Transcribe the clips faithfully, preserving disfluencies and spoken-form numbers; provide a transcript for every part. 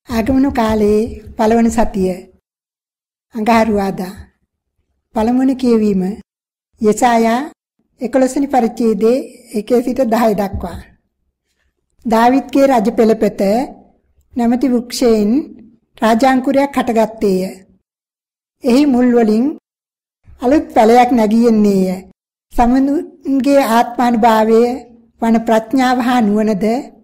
ආගමන කාලේ පළවන සතිය අඟහරුවාදා පළමුවන කියවීම යෙසායා එකොළොස් වෙනි පරිච්ඡේදයේ එකේ සිට දහය දක්වා. දාවිත්ගේ රජ පෙළපත නැමැති වෘක්ෂයෙන් රාජාංකුරයක් හටගත්තේය. එහි මුල් වලින් අලුත් පැලයක් නැගියෙන්නේය. සමනුන්ගේ ආත්මානුභාවය වන ප්‍රඥාව හා නුවණද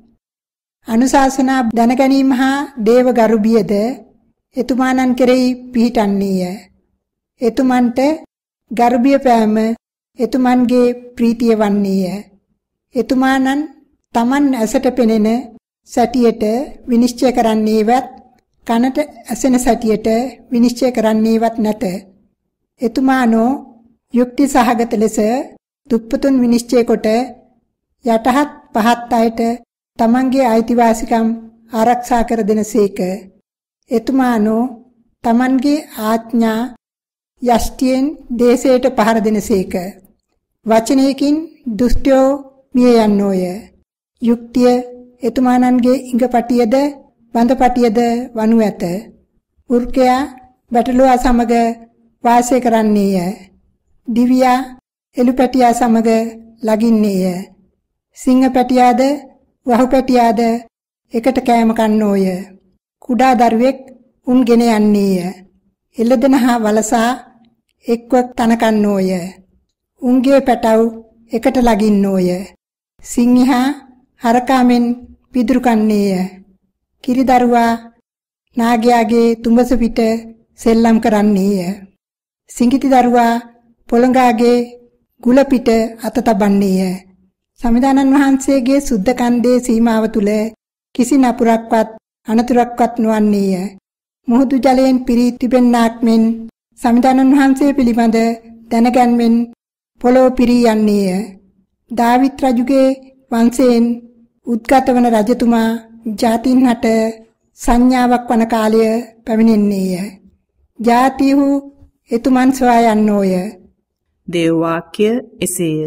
අනුශාසනා දැනගැනීම හා දේව ගරුබියද එතුමාණන් කෙරෙහි පිහිටන්නේය. එතුමන්ට ගරුබිය පෑම එතුමන්ගේ ප්‍රීතිය වන්නේය. එතුමාණන් තමන් ඇසට පෙනෙන සැටියට විනිශ්චය කරන්නේවත් කනට ඇසෙන සැටියට විනිශ්චය කරන්නේවත් නැත. එතුමානෝ යුක්ති සහගත ලෙස දුප්පතුන් විනිශ්චය කොට යටහත් පහත් අයට තමන්ගේ අයිතිවාසිකම් ආරක්ෂා කර දෙනසේක. එතුමානෝ තමන්ගේ ආඥා යෂ්ටියෙන් දේශයට පහර දෙනසේක. වචනයකින් දුෂ්ටයෝ මිය යන්නෝය. යුක්තිය එතුමාණන්ගේ ඉඟපටියද බඳපටියද වනු ඇත. වෘකයා බැටළුවා සමග වාසය කරන්නේය. දිවියා එළුපැටියා සමග ලගින්නේය. සිංහ පැටියාද වහු පැටියාද එකට කෑම කන්නෝය. කුඩා දරුවෙක් උන් ගෙන යන්නේය. එළදෙන හා වලසා එක්ව තන කන්නෝය. උන්ගේ පැටව් එකට ලගින්නෝය. සිංහා හරකාමෙන් පිදුරු කන්නේය. කිරි දරුවා නාගයාගේ තුඹස පිට සෙල්ලම් කරන්නේය. සිඟිති දරුවා පොළඟාගේ ගුල පිට අත තබන්නේය. සමිදානන් වහන්සේගේ සුද්ධ කන්දේ සීමාව තුල කිසි නපුරක්වත් අනතුරක්වත් නොවන්නේය. මුහුදු ජලයෙන් පිරී තිබෙන්නාක් මෙන් සමිදානන් වහන්සේ පිළිබඳ දැනගැන්මෙන් පොළොව පිරී යන්නේය. දාවිත් රජුගේ වංශයෙන් උද්ගත වන රජතුමා ජාතීන් හට සංඥාවක් වන කාලය පැමිණෙන්නේය. ජාතිහු එතුමන් සොයා යන්නෝය. දේව වාක්‍ය එසේය.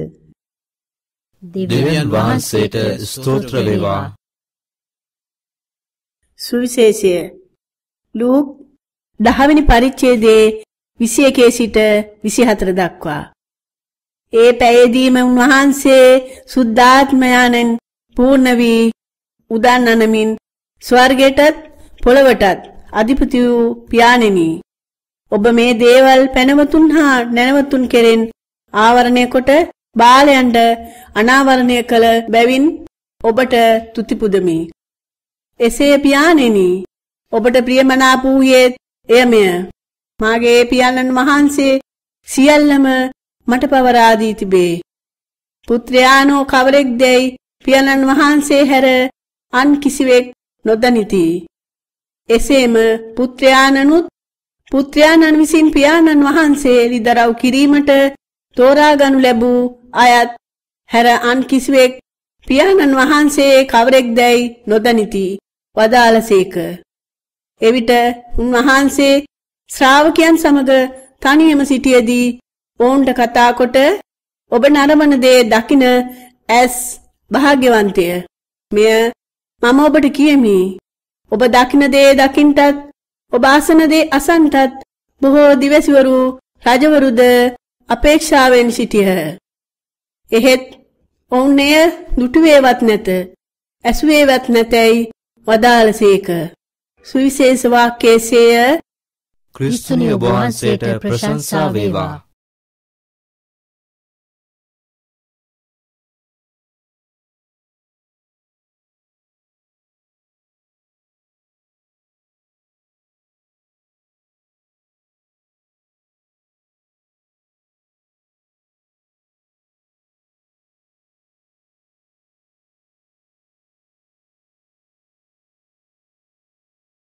දෙවියන් වහන්සේට ස්තෝත්‍ර වේවා. සුවිශේෂය ලූක් දහ වෙනි පරිච්ඡේදයේ විසි එකේ සිට විසි හතර දක්වා. ඒ පැයදීම උන්වහන්සේ සුද්ධාත්මයන්ෙන් පූර්ණ වී උදන් අනමින් ස්වර්ගයටත් පොළවටත් අධිපති වූ පියාණෙනි, ඔබ මේ දේවල් පැනවතුන් හා නැනවතුන් කෙරෙන් ආවරණය කොට බාලයන්ට අනාවරණය කළ බැවින් ඔබට තුති පුදමි. එසේ පියාණෙනි, ඔබට ප්‍රියමනාප වූයේ එයමය. මාගේ පියාණන් වහන්සේ සියල්ලම මට පවරා දී තිබේ. පුත්‍රයානෝ කවරෙක්දැයි පියාණන් වහන්සේ හැර අන් කිසිවෙක් නොදනිති. එසේම පුත්‍රයාණනුත් පුත්‍රයාණන් විසින් පියාණන් වහන්සේ ලිදරව් කිරීමට තෝරාගනු ලැබූ අයත් හැර අන් කිසිවෙක් පියාණන් වහන්සේ කවරෙක්දැයි නොදනිති වදාළසේක. එවිට උන්වහන්සේ ශ්‍රාවකයන් සමග තනියම සිටියේදී ඔවුන්ට කතා කොට, ඔබ නරඹන දේ දකින ඇස් භාග්‍යවන්තය. මෙය මම ඔබට කියමි. ඔබ දකින දේ දකින්ටත් ඔබ අසන දේ අසන්ටත් බොහෝ දිවසිවරු රජවරුද අපේක්ෂාවෙන් සිටියහ. එහෙත් ඔවුන් එය දුටුවේවත් නැත, ඇසුවේවත් නැතැයි වදාළසේක. සුවිශේෂ වාක්‍යයේය. ක්‍රිස්තුනි ඔබ වහන්සේට ප්‍රශංසා වේවා.